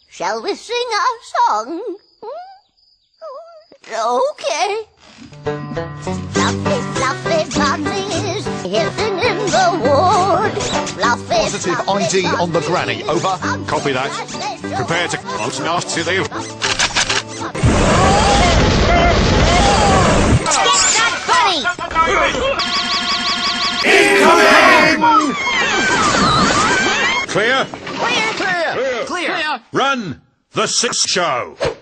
Shall we sing our song? Okay. Fluffy, fluffy bunnies, hissing in the wood. Fluffy, Positive fluffy ID on the bunnies, granny. Over. Copy that. Prepare to nasty they. Get that bunny! Clear? Clear. Run the Secret Show.